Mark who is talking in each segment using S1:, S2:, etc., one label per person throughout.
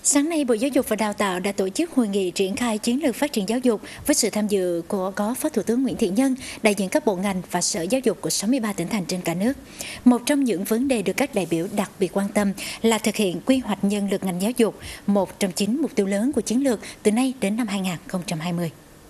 S1: Sáng nay, Bộ Giáo dục và Đào tạo đã tổ chức hội nghị triển khai chiến lược phát triển giáo dục với sự tham dự của có Phó Thủ tướng Nguyễn Thiện Nhân, đại diện các bộ ngành và sở giáo dục của 63 tỉnh thành trên cả nước. Một trong những vấn đề được các đại biểu đặc biệt quan tâm là thực hiện quy hoạch nhân lực ngành giáo dục, một trong 9 mục tiêu lớn của chiến lược từ nay đến năm 2020.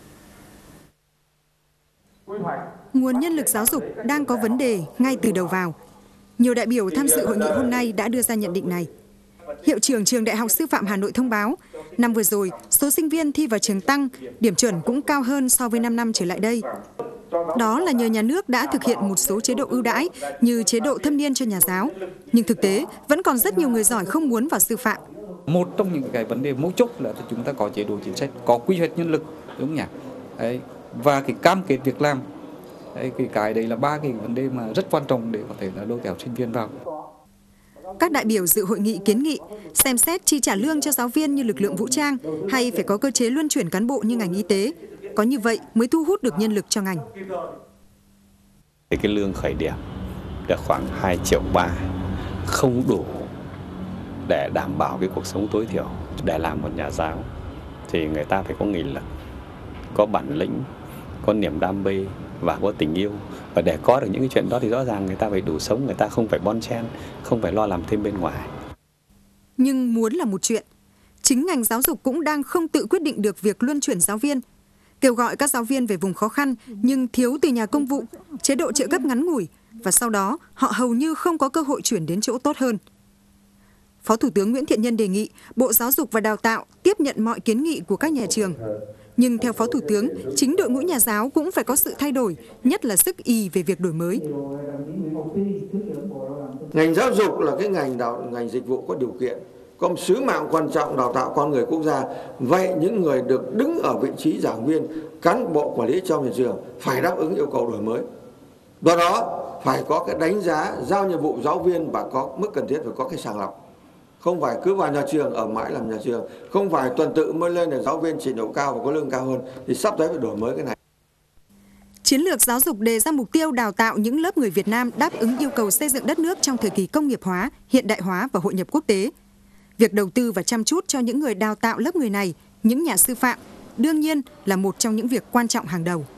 S2: Nguồn nhân lực giáo dục đang có vấn đề ngay từ đầu vào. Nhiều đại biểu tham dự hội nghị hôm nay đã đưa ra nhận định này. Hiệu trưởng Trường Đại học Sư phạm Hà Nội thông báo, năm vừa rồi, số sinh viên thi vào trường tăng, điểm chuẩn cũng cao hơn so với 5 năm trở lại đây. Đó là nhờ nhà nước đã thực hiện một số chế độ ưu đãi như chế độ thâm niên cho nhà giáo. Nhưng thực tế, vẫn còn rất nhiều người giỏi không muốn vào sư phạm.
S3: Một trong những cái vấn đề mấu chốt là chúng ta có chế độ chính sách, có quy hoạch nhân lực, đúng nhỉ? Đấy, và cái cam kết việc làm. Đấy, cái đây là ba cái vấn đề mà rất quan trọng để có thể là lôi kéo sinh viên vào.
S2: Các đại biểu dự hội nghị kiến nghị xem xét chi trả lương cho giáo viên như lực lượng vũ trang hay phải có cơ chế luân chuyển cán bộ như ngành y tế. Có như vậy mới thu hút được nhân lực cho ngành.
S4: Cái lương khởi điểm được khoảng 2,3 triệu không đủ để đảm bảo cái cuộc sống tối thiểu. Để làm một nhà giáo thì người ta phải có nghị lực, có bản lĩnh, có niềm đam mê và có tình yêu. Và để có được những cái chuyện đó thì rõ ràng người ta phải đủ sống, người ta không phải bon chen, không phải lo làm thêm bên ngoài.
S2: Nhưng muốn là một chuyện, chính ngành giáo dục cũng đang không tự quyết định được việc luân chuyển giáo viên. Kêu gọi các giáo viên về vùng khó khăn nhưng thiếu từ nhà công vụ, chế độ trợ cấp ngắn ngủi và sau đó họ hầu như không có cơ hội chuyển đến chỗ tốt hơn. Phó Thủ tướng Nguyễn Thiện Nhân đề nghị Bộ Giáo dục và Đào tạo tiếp nhận mọi kiến nghị của các nhà trường. Nhưng theo Phó Thủ tướng, chính đội ngũ nhà giáo cũng phải có sự thay đổi, nhất là sức ì về việc đổi mới.
S5: Ngành giáo dục là cái ngành dịch vụ có điều kiện, có một sứ mạng quan trọng đào tạo con người quốc gia. Vậy những người được đứng ở vị trí giảng viên, cán bộ quản lý trong nhà trường phải đáp ứng yêu cầu đổi mới. Do đó phải có cái đánh giá, giao nhiệm vụ giáo viên và có mức cần thiết phải có cái sàng lọc. Không phải cứ vào nhà trường ở mãi làm nhà trường, không phải tuần tự mới lên để giáo viên trình độ cao và có lương cao hơn, thì sắp tới phải đổi mới cái này.
S2: Chiến lược giáo dục đề ra mục tiêu đào tạo những lớp người Việt Nam đáp ứng yêu cầu xây dựng đất nước trong thời kỳ công nghiệp hóa, hiện đại hóa và hội nhập quốc tế. Việc đầu tư và chăm chút cho những người đào tạo lớp người này, những nhà sư phạm, đương nhiên là một trong những việc quan trọng hàng đầu.